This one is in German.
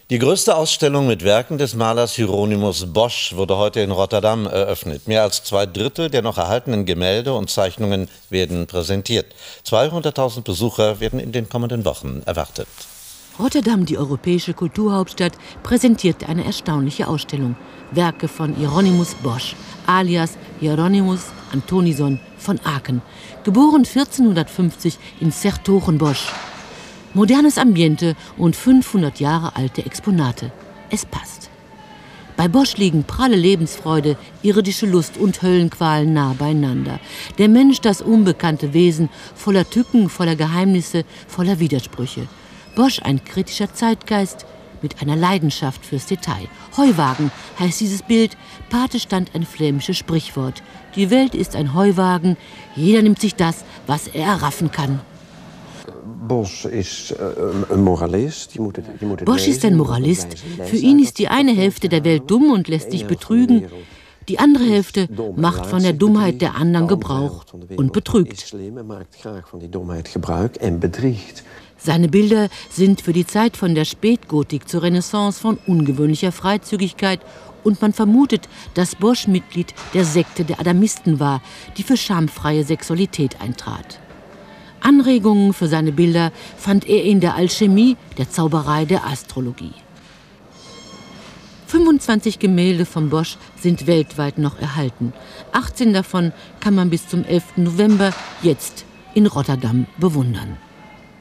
Die größte Ausstellung mit Werken des Malers Hieronymus Bosch wurde heute in Rotterdam eröffnet. Mehr als 2/3 der noch erhaltenen Gemälde und Zeichnungen werden präsentiert. 200.000 Besucher werden in den kommenden Wochen erwartet. Rotterdam, die europäische Kulturhauptstadt, präsentierte eine erstaunliche Ausstellung. Werke von Hieronymus Bosch, alias Hieronymus Antonison von Aken. Geboren 1450 in 's-Hertogenbosch. Modernes Ambiente und 500 Jahre alte Exponate. Es passt. Bei Bosch liegen pralle Lebensfreude, irdische Lust und Höllenqualen nah beieinander. Der Mensch, das unbekannte Wesen, voller Tücken, voller Geheimnisse, voller Widersprüche. Bosch, ein kritischer Zeitgeist mit einer Leidenschaft fürs Detail. Heuwagen heißt dieses Bild. Pate stand ein flämisches Sprichwort. Die Welt ist ein Heuwagen. Jeder nimmt sich das, was er erraffen kann. Bosch ist ein Moralist. Bosch ist ein Moralist. Für ihn ist die eine Hälfte der Welt dumm und lässt sich betrügen. Die andere Hälfte macht von der Dummheit der anderen Gebrauch und betrügt. Seine Bilder sind für die Zeit von der Spätgotik zur Renaissance von ungewöhnlicher Freizügigkeit und man vermutet, dass Bosch Mitglied der Sekte der Adamisten war, die für schamfreie Sexualität eintrat. Anregungen für seine Bilder fand er in der Alchemie, der Zauberei, der Astrologie. 25 Gemälde von Bosch sind weltweit noch erhalten. 18 davon kann man bis zum 11. November jetzt in Rotterdam bewundern.